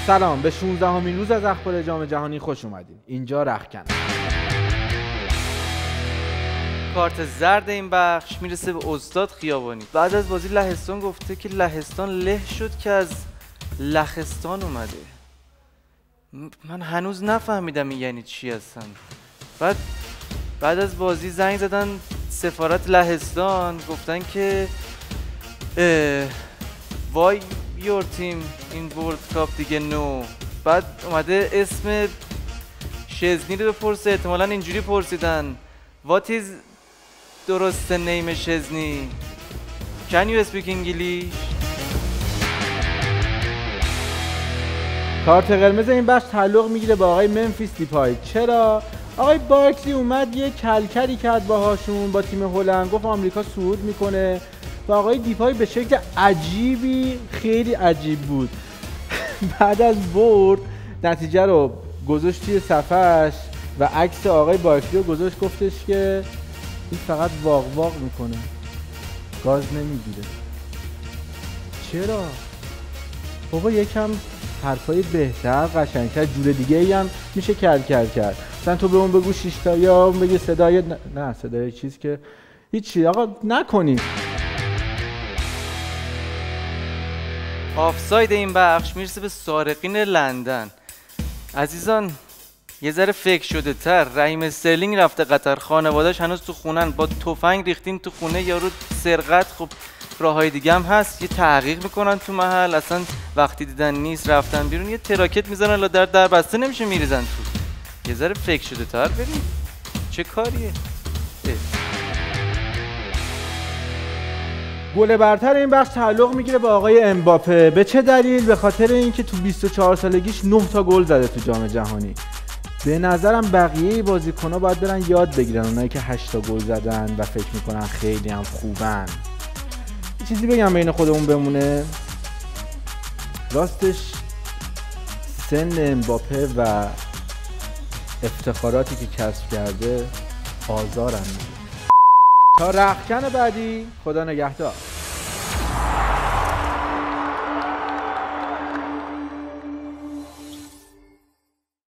سلام، به 16مین روز از اخبار جام جهانی خوش اومدید. اینجا رختکن. کارت زرد این بخش میرسه به استاد خیابانی. بعد از بازی لهستان گفته که لهستان له شد که از لخستان اومده. من هنوز نفهمیدم این یعنی چی هستن. بعد از بازی زنگ زدن سفارت لهستان، گفتن که why your team in World Cup دیگه نو. بعد اومده اسم شزنی رو بپرسه، احتمالاً اینجوری پرسیدن what is درست نیم شزنی؟ can you speak English؟ کارت قرمز این بخش تعلق میگیره با آقای منفیس دیپای. چرا؟ آقای بارکلی اومد یه کلکلی کرد باهاشون با تیم هلند، گفت آمریکا صعود میکنه و آقای دیپای به شکل عجیبی، خیلی عجیب بود، بعد از برد نتیجه رو گذاشت توی صفحش و عکس آقای بارکلی رو گذاشت، گفتش که این فقط واق واق میکنه، گاز نمیگیره. چرا؟ بابا یکم حرفای بهتر، قشنگتر، جور دیگه ای هم میشه کرد. مثلا تو به اون بگو 6 تا یا اون بگه صدای نه صدای چیز که هیچی. آقا نکنید. آفساید این بخش میرسه به سارقین لندن. عزیزان یه ذره فکر شده تر. رحیم استرلینگ رفته قطر، خانواده‌اش هنوز تو خونن، با تفنگ ریختین تو خونه یارو سرقت. خب راههای دیگه هم هست، یه تحقیق میکنن تو محل، اصلا وقتی دیدن نیست رفتن بیرون، یه تراکت میزنن لا در بسته نمیشه میریزن تو. یه ذره فکر شده تر بریم. چه کاریه؟ گل برتر این بخش تعلق میگیره با آقای امباپه. به چه دلیل؟ به خاطر اینکه تو 24 سالگیش 9 تا گل زده تو جام جهانی. به نظرم بقیه بازیکن‌ها باید برن یاد بگیرن، اونایی که 8 تا گل زدن و فکر میکنن خیلی هم خوبن. یه چیزی بگم بین خودمون بمونه، راستش سن امباپه و افتخاراتی که کسب کرده آزارم میده. تا رختکن بعدی، خدا نگهدار.